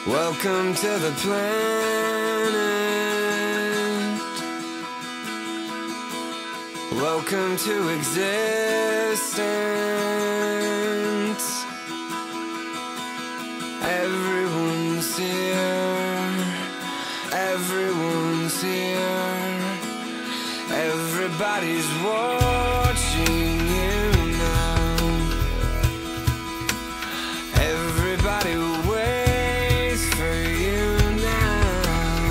Welcome to the planet. Welcome to existence. Everyone's here. Everyone's here. Everybody's watching you now. Everybody waits for you now.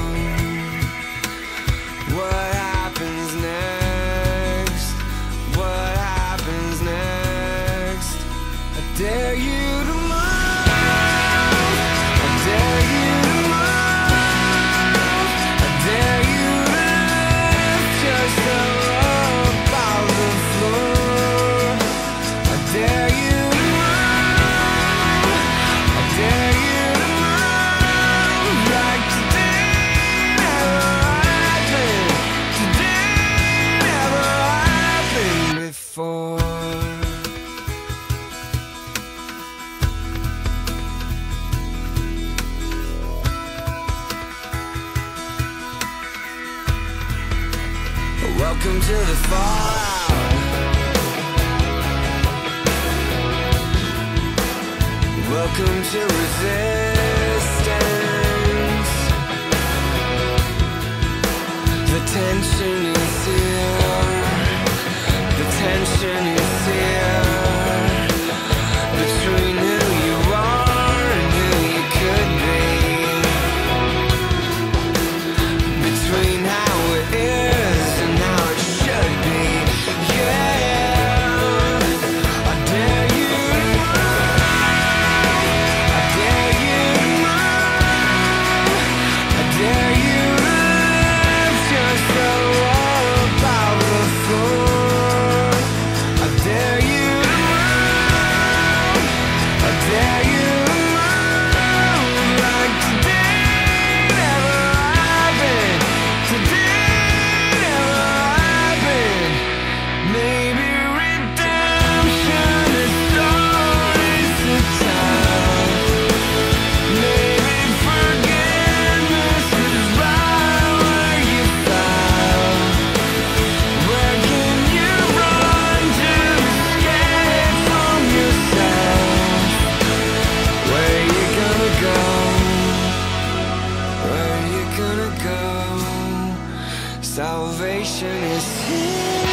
What happens next? What happens next? I dare you to move. I dare you to move. I dare you to lift yourself up off the floor. I dare you to move. I dare you to move like today never happened. Today never happened before. Welcome to the fallout. Welcome to resistance. The tension is here. The tension is here. Between who you are and who you could be. Between how it is and how it should be. Yeah, I dare you to move. I dare you to move. I dare you to lift yourself up out the floor. I dare you to move. I dare you to move like today never happened. Today never happened. Maybe redemption is stories to tell. Maybe forgiveness is right where you fell. Where can you run to escape from yourself? Where you gonna go? Where you gonna go? Salvation is here.